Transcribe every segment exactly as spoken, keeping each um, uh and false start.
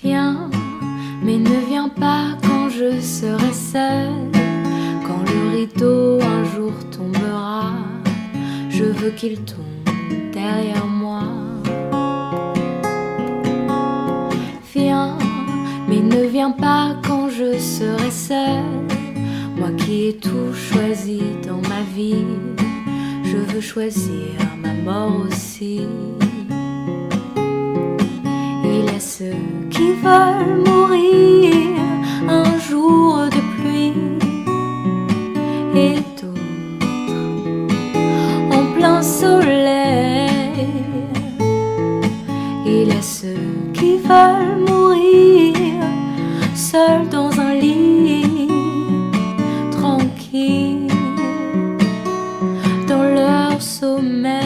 Viens, mais ne viens pas quand je serai seule. Quand le rideau un jour tombera, je veux qu'il tombe derrière moi. Viens, mais ne viens pas quand je serai seule. Moi qui ai tout choisi dans ma vie, je veux choisir ma mort aussi. Il y a ceux qui veulent mourir un jour de pluie et d'autres en plein soleil. Il y a ceux qui veulent mourir seuls dans un lit, tranquille dans leur sommeil.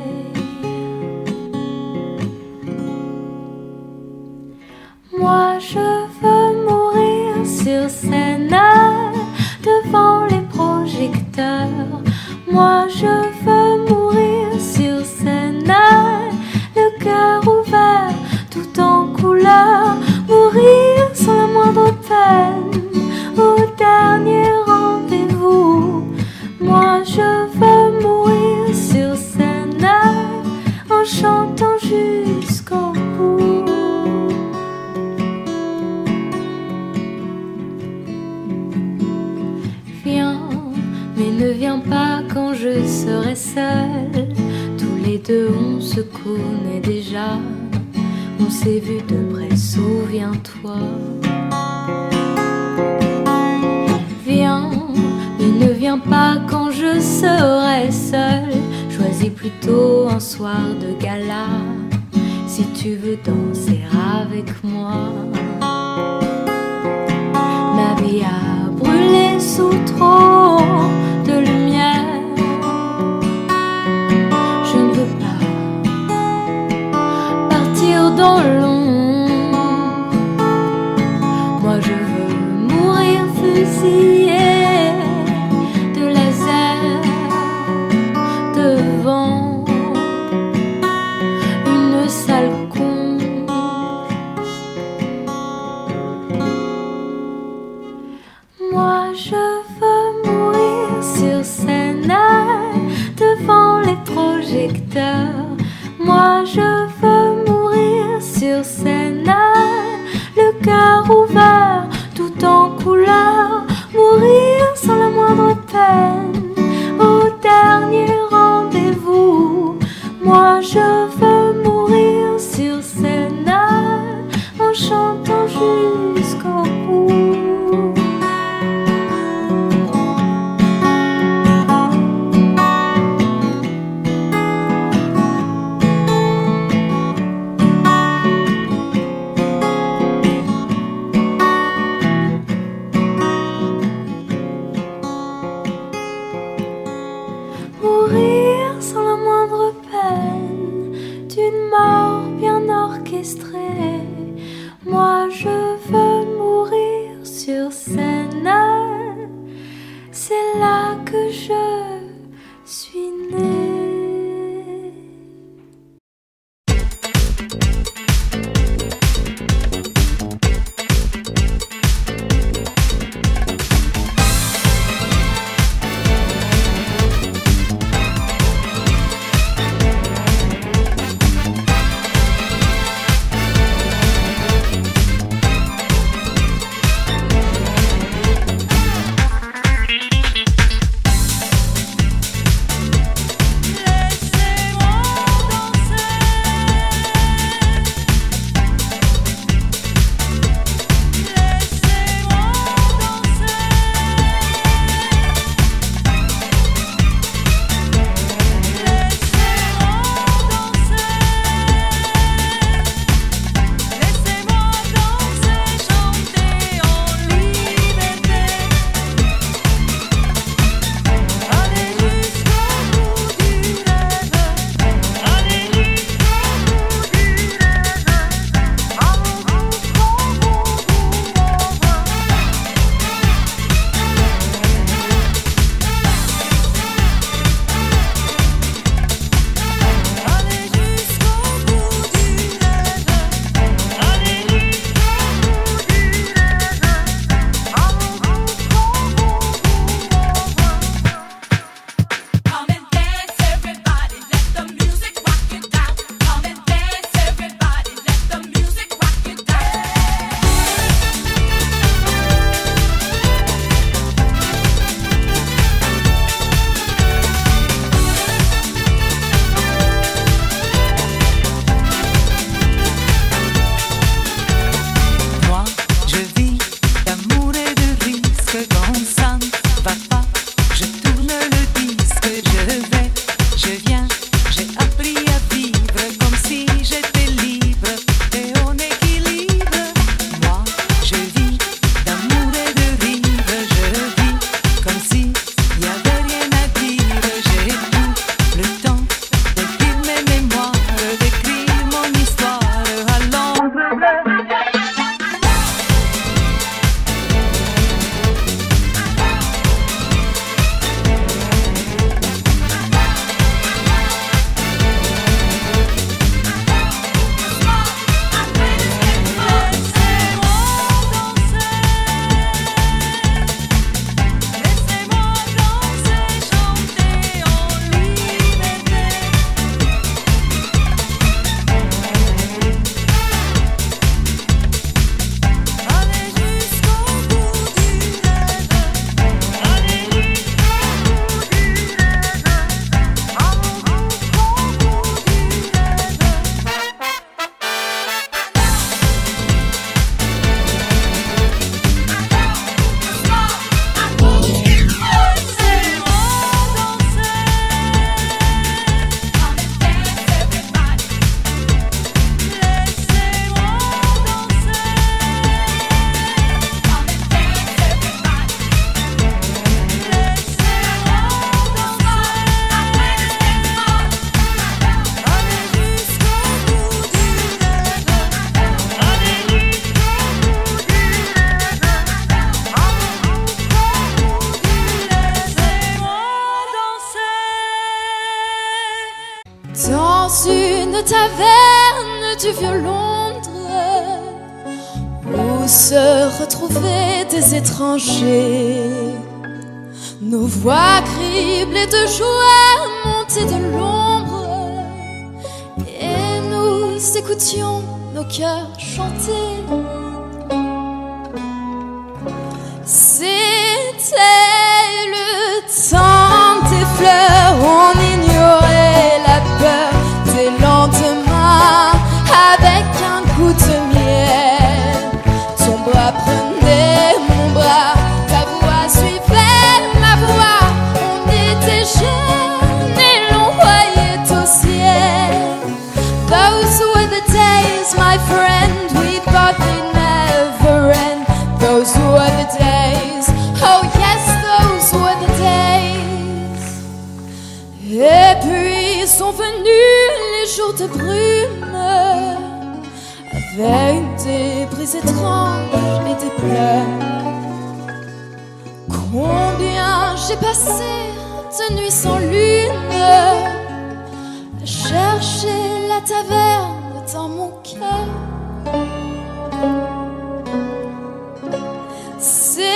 Moi je veux mourir sur scène devant les projecteurs. Moi je veux mourir sur scène, le cœur ouvert tout en couleur. Mourir sans la moindre peine au dernier rendez-vous. Moi je veux mourir sur scène en chantant jusqu'au bout. Viens, mais ne viens pas quand je serai seule. Tous les deux on se connaît déjà, on s'est vu de près, souviens-toi. Viens, mais ne viens pas quand je serai seule. Choisis plutôt un soir de gala, si tu veux danser avec moi. Ma vie a brûlé sous trop de lumière. Je ne veux pas partir dans l'ombre. Moi je veux mourir fusillé de laser devant une salle comble. Moi je veux mourir sur scène devant les projecteurs. Moi je veux mourir sur scène, le cœur ouvert tout en couleur. Mourir sans la moindre peine au dernier rendez-vous. Moi je veux mourir sur scène en chantant jusqu'au bout. Mourir sans la moindre peine d'une mort bien orchestrée. Moi je veux mourir sur scène, c'est là que je suis née. taverne du vieux Londres où se retrouvaient des étrangers. Nos voix criblées de joie montaient de l'ombre et nous écoutions nos cœurs chanter. C'était le temps des fleurs, on ignorait la peur des lendemains avec un goût de miel. Ton bras prenait mon bras, ta voix suivait ma voix. On était jeunes et l'on voyait au ciel. Those were the days, my friend, we thought they'd never end. Those were the days, oh yes, those were the days. Et puis sont venus les jours de brume, avec des brises étranges et des pleurs. Combien j'ai passé de nuits sans lune à chercher la taverne dans mon cœur. C'était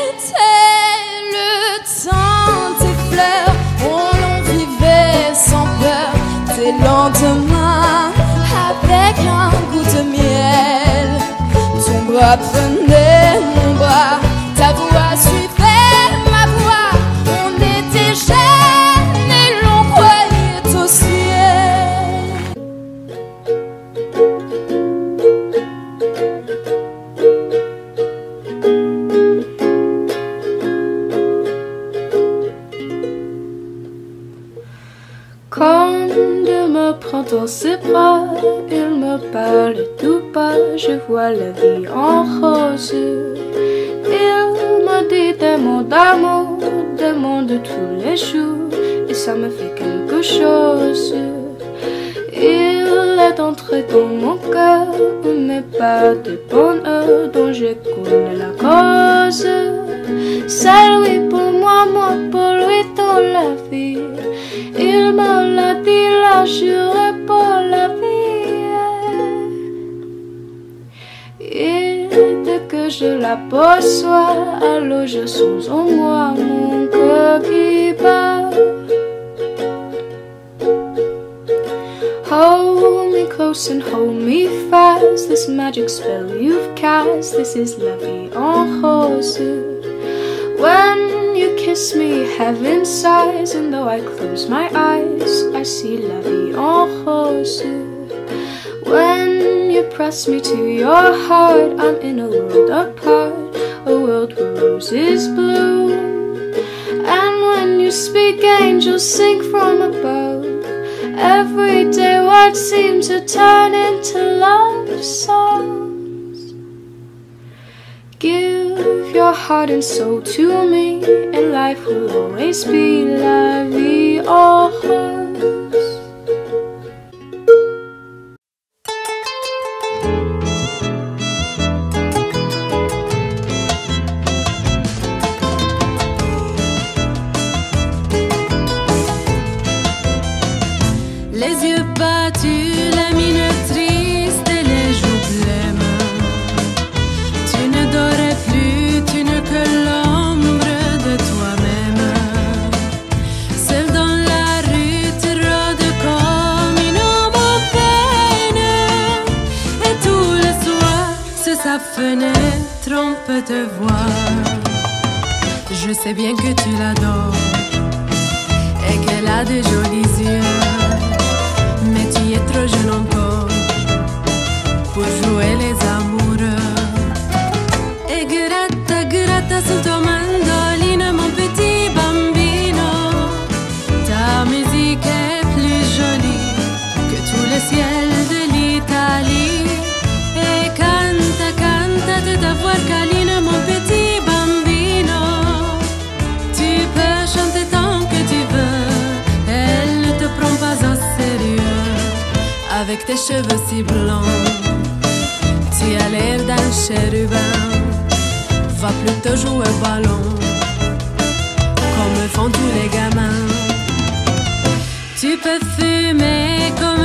le temps des fleurs, où l'on vivait sans peur des lendemains avec un goût de miel. Ton bras prenait mon bras, ta voix suivait ma voix. On était jeunes et l'on croyait au ciel. Quand il me prend dans ses bras, il me parle tout bas, je vois la vie en rose. Il me dit des mots d'amour, des mots de tous les jours, et ça me fait quelque chose. Il est entré dans mon cœur, mais pas de bonheur dont je connais la cause. C'est lui pour moi, moi pour lui dans la vie. Il me l'a dit, l'a juré pour la vie. Et dès que je l'aperçois, alors je sens en moi mon cœur qui bat. Hold me close and hold me fast. This magic spell you've cast, this is la vie en rose. When you kiss me, heaven sighs, and though I close my eyes, I see la vie en rose. When you press me to your heart, I'm in a world apart, a world where roses bloom. And when you speak, angels sing from above. Every day words seem to turn into love songs. Give your heart and soul to me, and life will always be la vie en rose. Les yeux battus, la mine triste et les joues blêmes. Tu ne dorais plus, tu n'es que l'ombre de toi-même. Seul dans la rue, tu rôdes comme une ombre en peine. Et tous les soirs, sur sa fenêtre, on peut te voir. Je sais bien que tu l'adores et qu'elle a de jolis yeux. Mais tu es trop jeune encore pour jouer les amoureux. Et gratta, gratta sul tuo mandolino, mon petit bambino. Ta musique est plus jolie que tout le ciel de l'Italie. Et canta, canta de ta voix câline, mon petit bambino. Tu peux chanter tant que tu veux, elle ne te prend pas au sérieux. Avec tes cheveux si blancs, tu as l'air d'un chérubin. Va plutôt jouer au ballon, comme font tous les gamins. Tu peux fumer comme un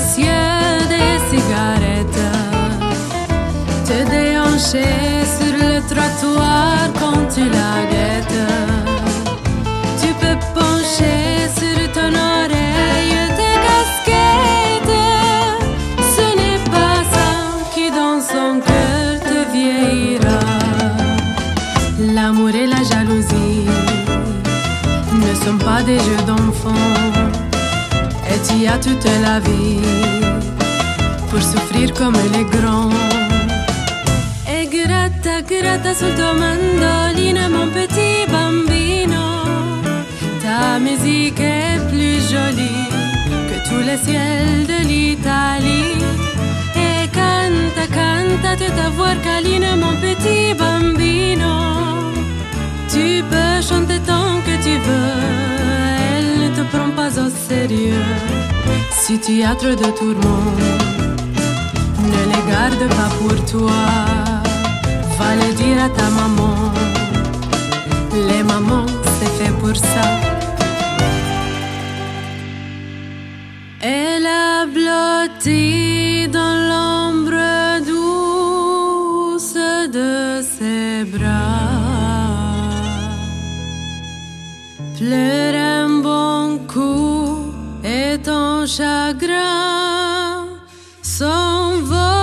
cieux des cigarettes, te déhancher sur le trottoir quand tu la guettes. Tu peux pencher sur ton oreille tes casquettes. Ce n'est pas ça qui dans son cœur te vieillira. L'amour et la jalousie ne sont pas des jeux d'enfants, et tu as toute la vie pour souffrir comme les grands. E gratta, gratta sul tuo mandolino, mon petit bambino. Ta musique est plus jolie que tous les ciels de l'Italie. E canta, canta tutta voix câline, mon petit bambino. Tu peux chanter tant que tu veux, elle ne te prend pas au sérieux. Si tu as trop de tourments, ne les garde pas pour toi. Va le dire à ta maman. Les mamans, c'est fait pour ça. Elle a blotti dans l'ombre douce de ses bras. Pleure un bon coup et ton chagrin s'envolera.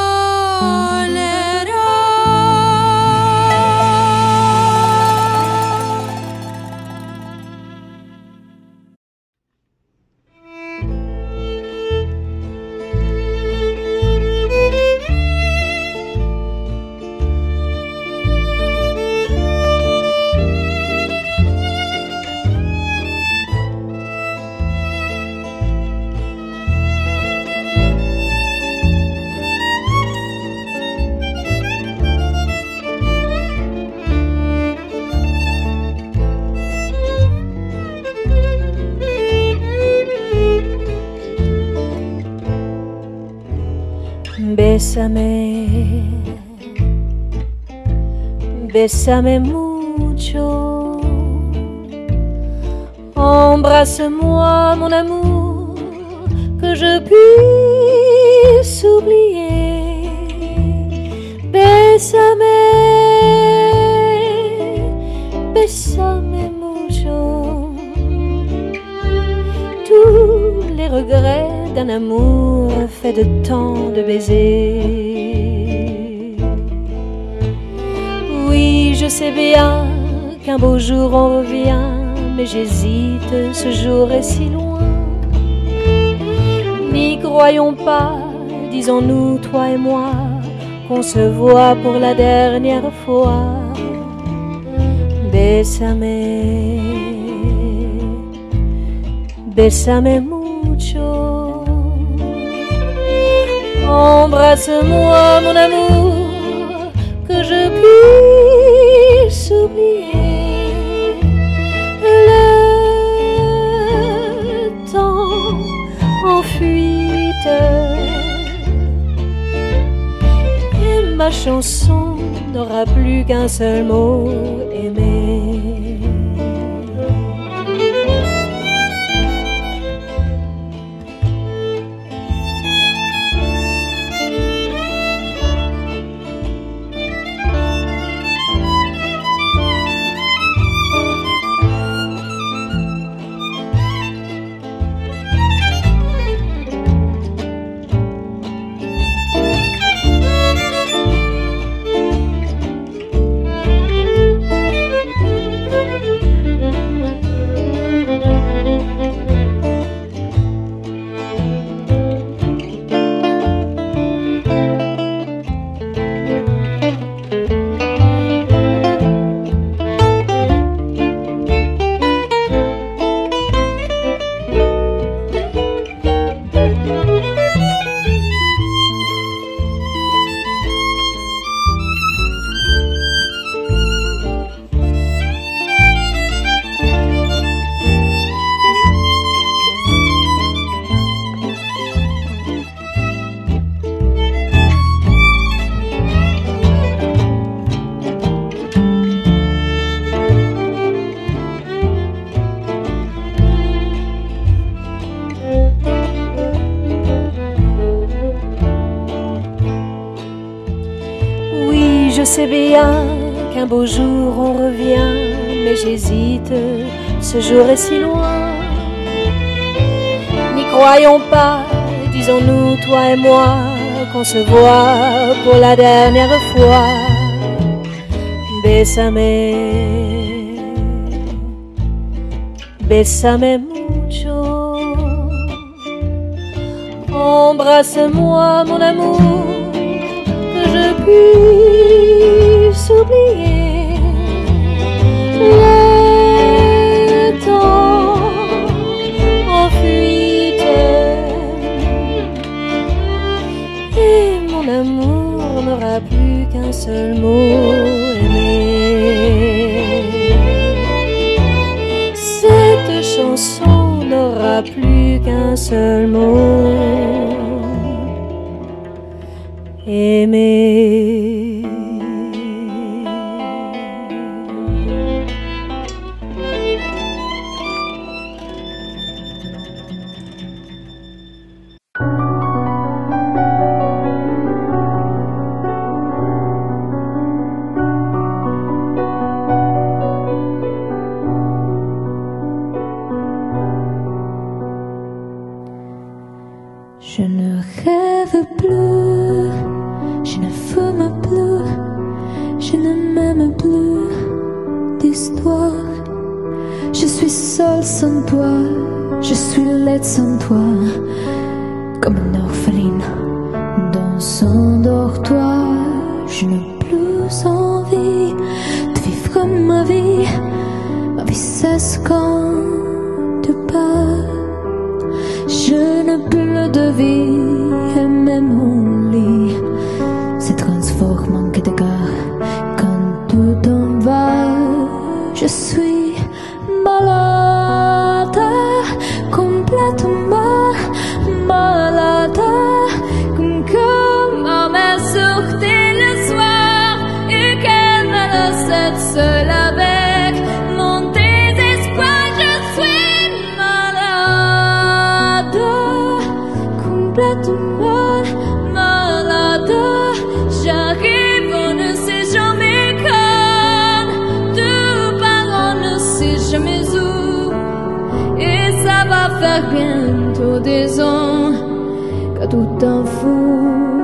Bésame, bésame mucho, embrasse-moi mon amour, que je puisse oublier. Bésame, bésame mucho, tous les regrets d'un amour fait de tant de baisers. Oui, je sais bien qu'un beau jour on revient, mais j'hésite, ce jour est si loin. N'y croyons pas, disons-nous, toi et moi, qu'on se voit pour la dernière fois. Bésame, bésame mucho. Embrasse-moi mon amour, que je puisse oublier le temps en fuite. Et ma chanson n'aura plus qu'un seul mot, aimer. sais bien qu'un beau jour on revient, mais j'hésite, ce jour est si loin. N'y croyons pas, disons-nous, toi et moi, qu'on se voit pour la dernière fois. Bésame, bésame mucho. Embrasse-moi, mon amour, que je puisse oublier le temps en fuite. Et mon amour n'aura plus qu'un seul mot, aimer. Cette chanson n'aura plus qu'un seul mot, aimer. Je ne rêve plus, je ne fume plus, je ne m'aime plus d'histoire. Je suis seule sans toi, je suis laide sans toi, comme une orpheline dans son dortoir. Je n'ai plus envie de vivre ma vie, ma vie cesse quand tu pars. Je n'ai plus de vie et même mon lit se transforme en quai de gare quand tu t'en vas. Je suis malade, complètement malade, comme quand ma mère sortait le soir et qu'elle me laissait seule avec mon désespoir. Je suis malade, complètement malade. J'arrive, on ne sait jamais quand, deux par on ne sait jamais où, et ça va faire bientôt des ans que tout t'en fout.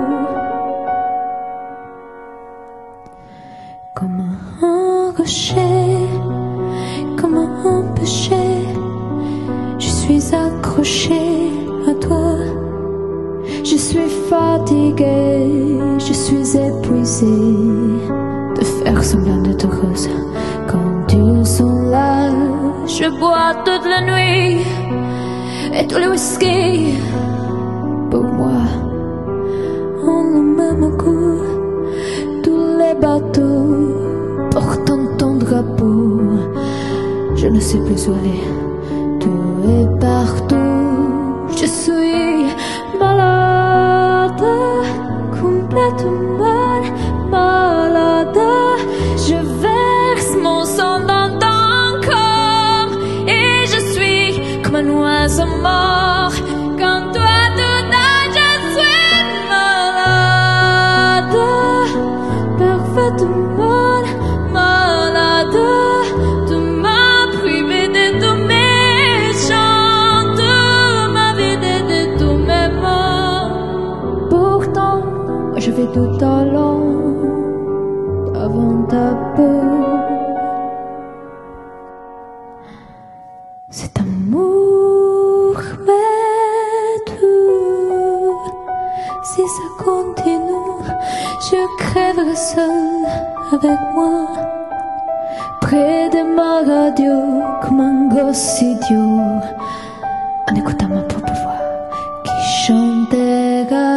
Comme un rocher, comme un péché, je suis accrochée à toi. Je suis fatiguée, je suis épuisée de faire semblant d'être heureuse quand ils sont là. Je bois toute la nuit et tous les whisky pour moi ont le même goût. Tous les bateaux portant ton drapeau, je ne sais plus où aller, tout est partout. Je suis malade, complètement malade. Je verse mon sang dans ton corps et je suis comme un oiseau mort. Quand toi tout d'un, je suis malade, parfaitement malade. De m'a privé de tous mes chants, de m'a vidé de tous mes mots. Pourtant, moi je vais tout à long avant ta peau. Cet amour m'est tout. Si ça continue, je crèverai seule avec moi, près de ma radio, comme un gosse idiot, en écoutant ma propre voix qui chantera.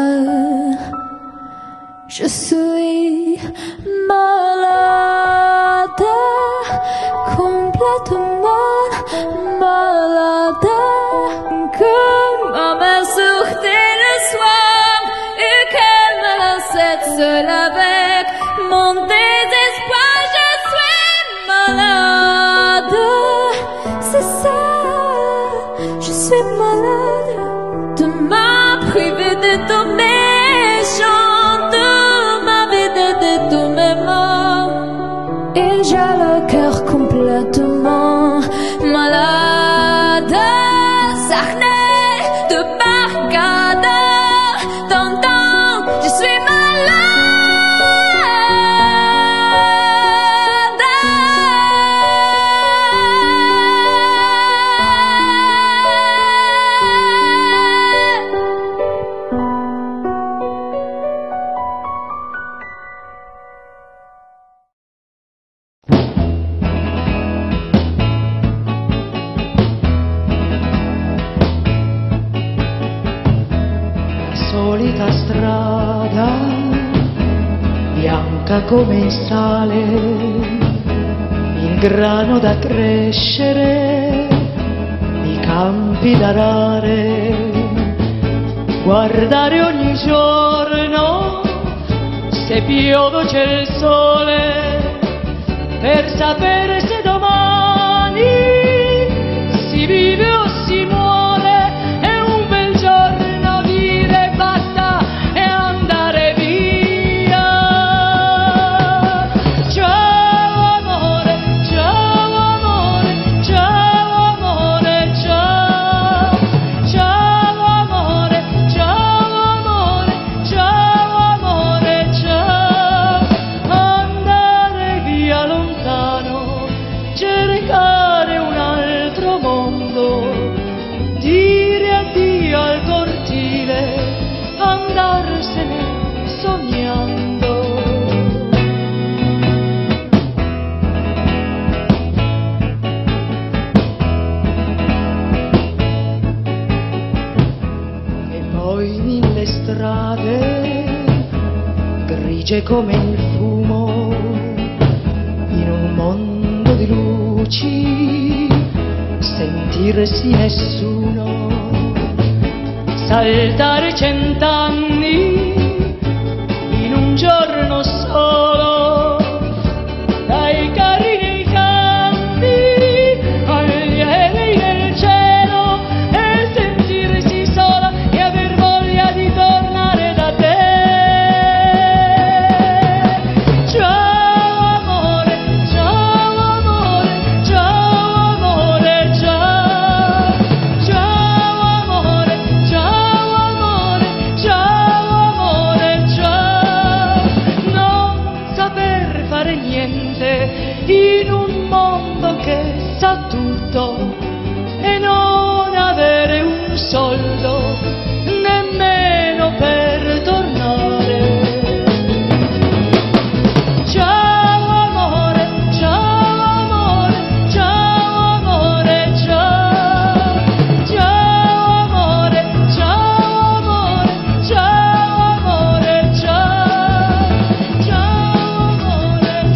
Je suis malade, complètement malade, comme ma mère sortait le soir et qu'elle me laissait seule avec mon désespoir. Je suis malade, c'est ça, je suis malade. De m'a privé de tous mes chants, de ma vie la strada, bianca come il sale, il grano da crescere, i campi da arare, guardare ogni giorno se piove o c'è il sole, per sapere se domani si vive o si muore. È un bel giorno dire basta e andare via. Ciao amore, ciao amore, ciao amore, ciao. Ciao amore, ciao amore, ciao amore, ciao. Andare via lontano, cercare un altro mondo, dire addio al cortile, andarsene sognando. E poi mille strade, grigie come il fumo, in un mondo di luci, sentirsi nessuno, saltare cent'anni in un giorno solo, dai carri nei campi agli aerei nel cielo, e sentirsi sola e aver voglia di tornare da te. Ciao amore, ciao amore, ciao amore, ciao. Ciao amore, ciao amore, ciao amore, ciao. Non saper fare niente in un mondo che sa tutto, e non avere un soldo nemmeno per tornare. Ciao amore, ciao amore, ciao amore, ciao. Ciao amore, ciao amore, ciao amore, ciao. Ciao amore,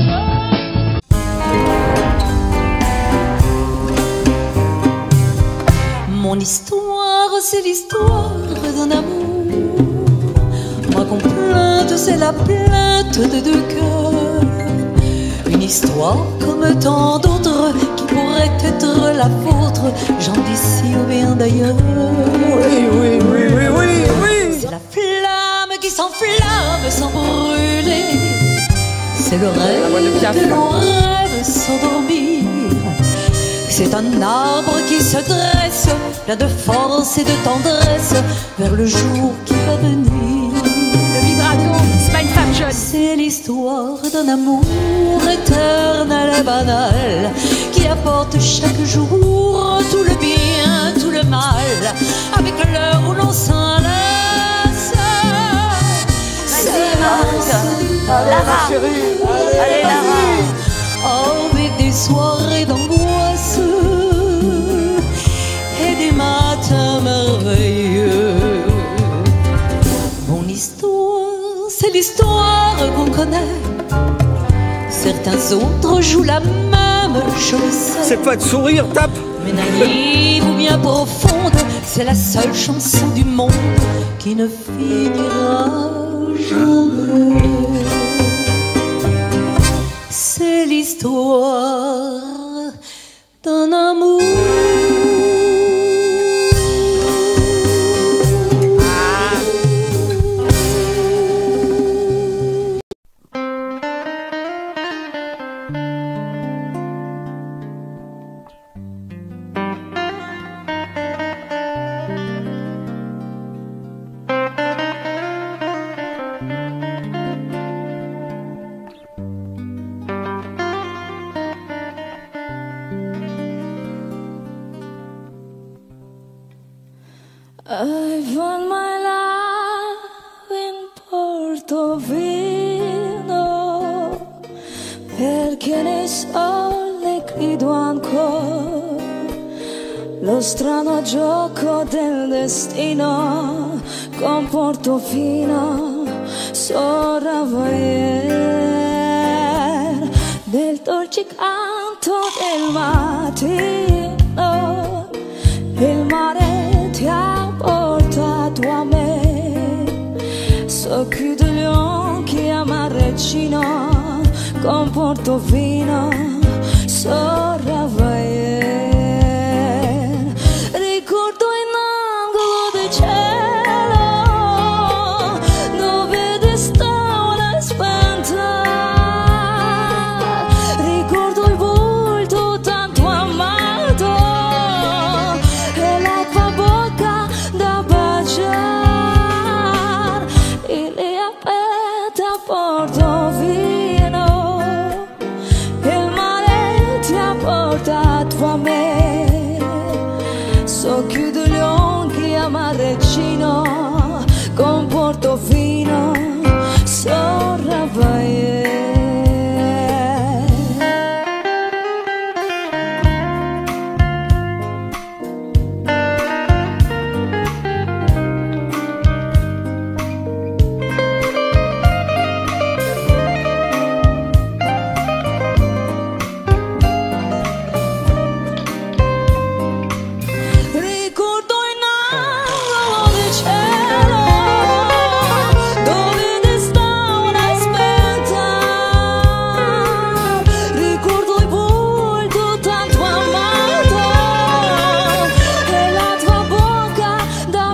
ciao. Mon histoire, c'est l'histoire d'un amour. Ma complainte, c'est la plainte de deux cœurs. Une histoire comme tant d'autres qui pourrait être la vôtre, gens d'ici ou bien d'ailleurs. Oui, oui, oui, oui, oui, oui. C'est la flamme qui s'enflamme sans brûler. C'est le rêve de nos rêves sans dormir. C'est un arbre qui se dresse, plein de force et de tendresse, vers le jour qui va venir. Le vibrato, c'est pas une femme jeune. C'est l'histoire d'un amour éternel et banal, qui apporte chaque jour tout le bien, tout le mal, avec l'heure où l'on s'enlace. C'est Lara. Allez Lara. Avec des soirées d'angoisse et des matins merveilleux. Mon histoire, c'est l'histoire qu'on connaît. Certains autres jouent la même, je le sais. C'est pas de sourire, tape. Mais naïve ou bien profonde, c'est la seule chanson du monde qui ne finira jamais. C'est l'histoire d'un amour. I found my love in Portofino, perché ne so le grido ancora lo strano gioco del destino con Portofino sopravviver del dolce canto del mattino. Il mare ti ha portato a me, socchiudo gli occhi amareccino con Portofino sopravviver. Ricordo in angolo del cielo dove desta una spenta, ricordo il volto tanto amato e la tua bocca da baciare e le aperte a Portofino. Il mare ti ha portato a me, socchiudo gli occhi amareccino con Portofino sopravviver. Ricordo in angolo del cielo dove desta una spenta, ricordo il volto tanto amato e la tua bocca da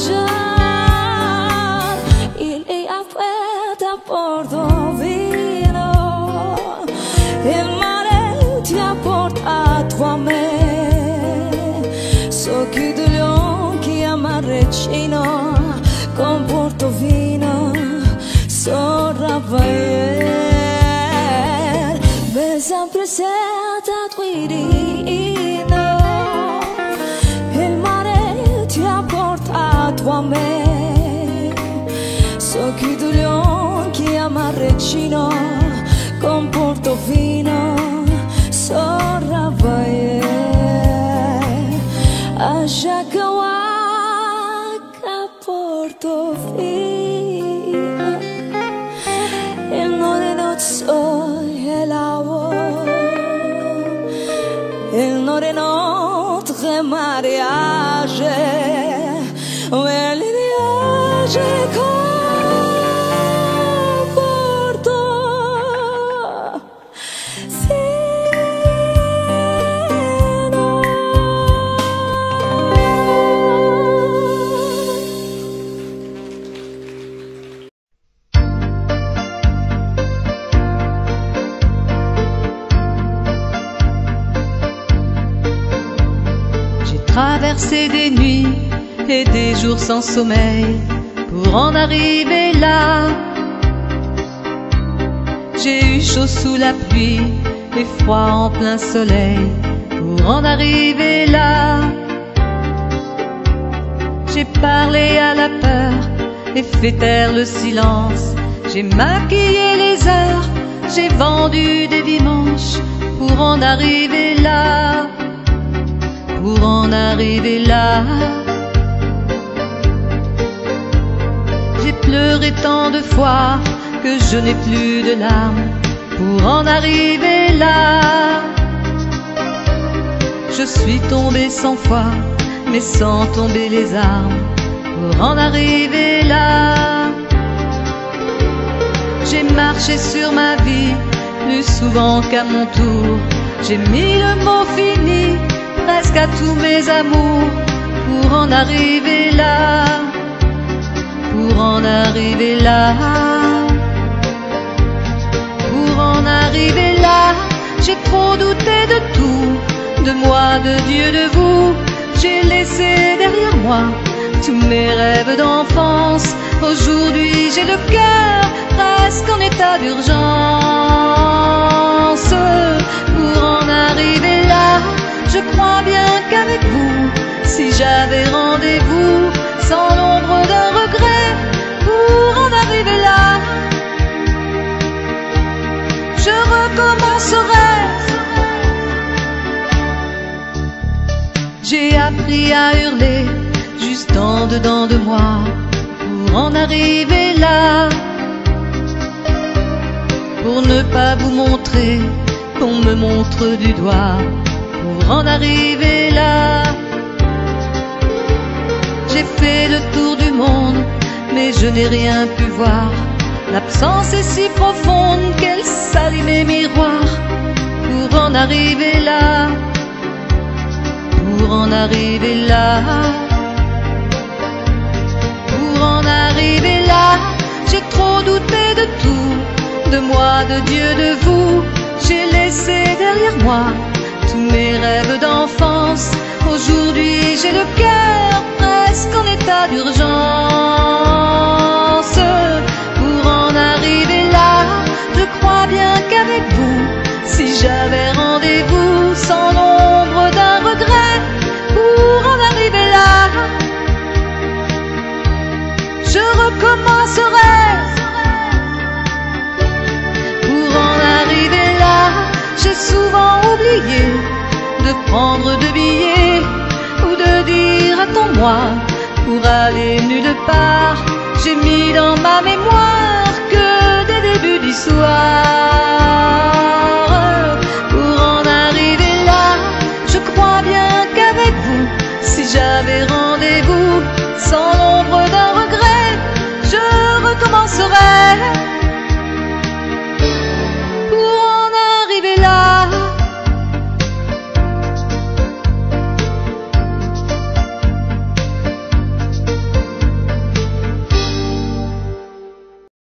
baciare e le aperte a Portofino. Il mare ti ha portato a me, socchiudo gli occhi amareccino con Portofino sopravviver. Ben sempre seta guidino, il mare ti ha portato a me, socchiudo gli occhi amareccino con Portofino sopravviver. Ashakawaka Portofino, il nore nozzo e l'avo, il nore notre mariage, ouais l'idéage con Portofino. Traverser des nuits et des jours sans sommeil pour en arriver là. J'ai eu chaud sous la pluie et froid en plein soleil pour en arriver là. J'ai parlé à la peur et fait taire le silence. J'ai maquillé les heures, j'ai vendu des dimanches pour en arriver là. Pour en arriver là, j'ai pleuré tant de fois que je n'ai plus de larmes. Pour en arriver là, je suis tombé cent fois, mais sans tomber les armes. Pour en arriver là, j'ai marché sur ma vie plus souvent qu'à mon tour. J'ai mis le mot fini presque à tous mes amours pour en arriver là, pour en arriver là, pour en arriver là. J'ai trop douté de tout, de moi, de Dieu, de vous. J'ai laissé derrière moi tous mes rêves d'enfance. Aujourd'hui j'ai le cœur presque en état d'urgence. Pour en arriver là, je crois bien qu'avec vous, si j'avais rendez-vous, sans l'ombre d'un regret, pour en arriver là, je recommencerai. J'ai appris appris à hurler juste en dedans de moi pour en arriver là, pour ne pas vous montrer qu'on me montre du doigt, pour en arriver là. J'ai fait le tour du monde, mais je n'ai rien pu voir. L'absence est si profonde qu'elle salit mes miroirs. Pour en arriver là, pour en arriver là, pour en arriver là, j'ai trop douté de tout, de moi, de Dieu, de vous. J'ai laissé derrière moi tous mes rêves d'enfance. Aujourd'hui j'ai le cœur presque en état d'urgence. Pour en arriver là, je crois bien qu'avec vous, si j'avais rendez-vous sans l'ombre d'un regret, pour en arriver là, je recommencerai. Pour en arriver là, j'ai souvent oublié de prendre de billets ou de dire attends-moi pour aller nulle part. J'ai mis dans ma mémoire que des débuts d'histoire. Pour en arriver là, je crois bien qu'avec vous, si j'avais rendez-vous sans l'ombre d'un regret, je recommencerai.